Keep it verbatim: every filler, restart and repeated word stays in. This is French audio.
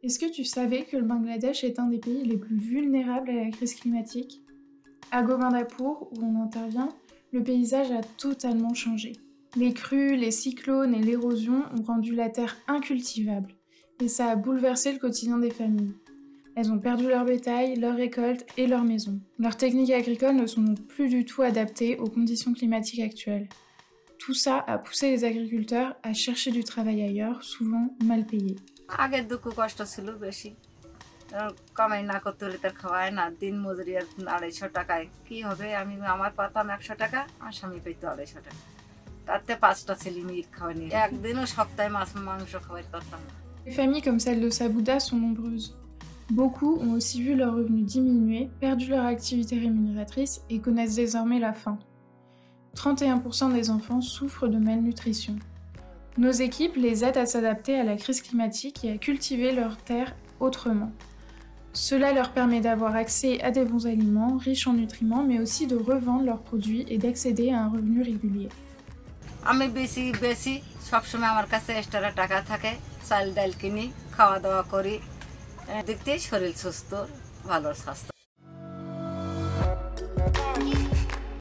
Est-ce que tu savais que le Bangladesh est un des pays les plus vulnérables à la crise climatique? À Govindpur, où on intervient, le paysage a totalement changé. Les crues, les cyclones et l'érosion ont rendu la terre incultivable, et ça a bouleversé le quotidien des familles. Elles ont perdu leur bétail, leurs récoltes et leurs maisons. Leurs techniques agricoles ne sont donc plus du tout adaptées aux conditions climatiques actuelles. Tout ça a poussé les agriculteurs à chercher du travail ailleurs, souvent mal payé. আগের দুঃখ কষ্ট ছিল বেশি কামাই না করতে হলে তার খাওয়ায় না দিন মজুরি আড়াইশো টাকায় কি হবে আমি আমার পাতাম একশো টাকা আমার স্বামী পেত আড়াইশো টাকা তাতে পাঁচটা ছেলে মেয়ে খাওয়ানি একদিনও সপ্তাহে মাছ মাংস খাওয়াইতে পারতাম না। Les familles comme celle de Sabouda sont nombreuses. Beaucoup ont aussi vu leurs revenus diminuer, perdu leur activité rémunératrice et connaissent désormais la faim. trente et un pour cent des enfants souffrent de malnutrition. Nos équipes les aident à s'adapter à la crise climatique et à cultiver leurs terres autrement. Cela leur permet d'avoir accès à des bons aliments, riches en nutriments, mais aussi de revendre leurs produits et d'accéder à un revenu régulier. আমি বেশি বেশি সবসময় আমার কাছে এক্সট্রা টাকা থাকে চাল ডাল কিনি খাওয়া দাওয়া করি দেখতেই শরীর সুস্থ ভালো স্বাস্থ্য